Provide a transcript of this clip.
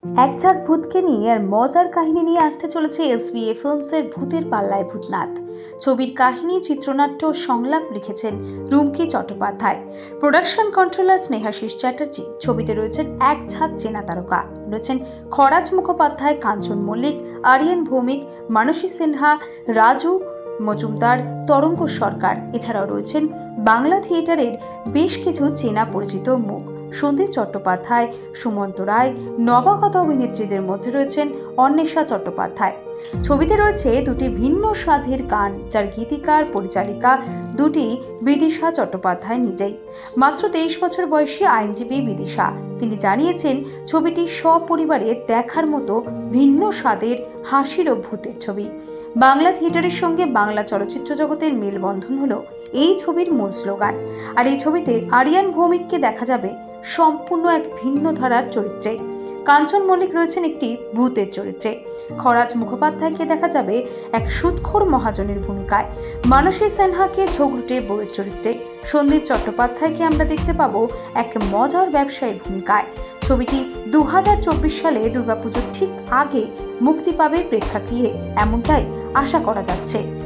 এক ঝাঁক ভূতকে নিয়ে আর মজার কাহিনী নিয়ে আসতে চলেছে এসবিএ ফিল্মসের ভূতের পাল্লায় ভূতনাথ। ছবির কাহিনী, চিত্রনাট্য ও সংলাপ লিখেছেন রুমকি চট্টোপাধ্যায়। Production controller Snehashis Chatterjee. ছবিতে রয়েছেন এক ঝাঁক চেনা তারকা। রয়েছেন খরাজ মুখোপাধ্যায়, কাঞ্চন মল্লিক, আরিয়ান ভৌমিক, মানসী সিনহা, রাজু মজুমদার, তরঙ্গ সরকার। এছাড়াও রয়েছেন বাংলা থিয়েটারের বেশ কিছু চেনা পরিচিত মুখ। সন্দীপ চট্টোপাধ্যায়, সুমন্ত রায়, নবাগত অভিনেত্রীদের মধ্যে রয়েছেন অন্বেষা চট্টোপাধ্যায়। ছবিতে রয়েছে দুটি ভিন্ন স্বাদের গান, যার গীতিকার পরিচালিকা দুটি বিদিশা চট্টোপাধ্যায় নিজেই। মাত্র 23 বছর বয়সী আইনজীবী বিদিশা। তিনি জানিয়েছেন ছবিটি সপরিবারে দেখার মতো ভিন্ন স্বাদের হাসির ও ভূতের ছবি। বাংলা থিয়েটারের সঙ্গে বাংলা চলচ্চিত্র জগতের মেলবন্ধন হলো এই ছবির মূল স্লোগান। আর এই ছবিতে আরিয়ান ভৌমিককে দেখা যাবে সম্পূর্ণ এক ভিন্ন ধারার চরিত্রে। কাঞ্চন মল্লিক রয়েছেন একটি ভূতের চরিত্রে। খরাজ মুখোপাধ্যায়কে দেখা যাবে এক সুদখোর মহাজনের ভূমিকায়। মানসী সিনহাকে ঝগড়ুটে বউয়ের চরিত্রে। সন্দীপ চট্টোপাধ্যায়কে আমরা দেখতে পাবো এক মজার ব্যবসায়ীর ভূমিকায়। ছবিটি 2024 সালে দুর্গাপুজোর ঠিক আগে মুক্তি পাবে প্রেক্ষাগৃহে, এমনটাই আশা করা যাচ্ছে।